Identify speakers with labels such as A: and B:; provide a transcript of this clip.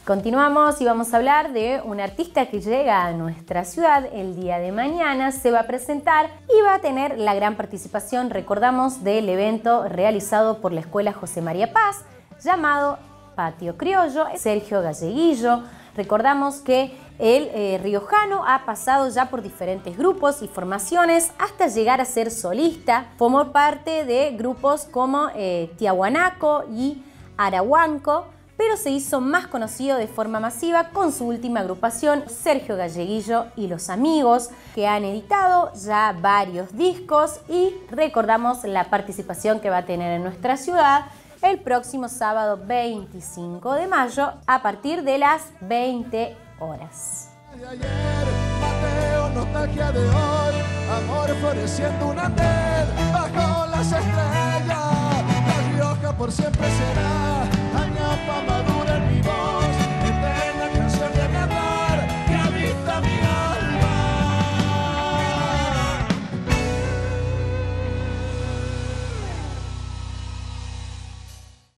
A: Continuamos y vamos a hablar de un artista que llega a nuestra ciudad el día de mañana, se va a presentar y va a tener la gran participación, recordamos, del evento realizado por la Escuela José María Paz, llamado Patio Criollo, Sergio Galleguillo. Recordamos que el riojano ha pasado ya por diferentes grupos y formaciones hasta llegar a ser solista. Formó parte de grupos como Tiahuanaco y Arahuanco, pero se hizo más conocido de forma masiva con su última agrupación, Sergio Galleguillo y Los Amigos, que han editado ya varios discos, y recordamos la participación que va a tener en nuestra ciudad el próximo sábado 25 de mayo a partir de las 20 horas.
B: De ayer, Mateo, nostalgia de hoy, amor floreciendo un andén bajo las estrellas, La Rioja por siempre será.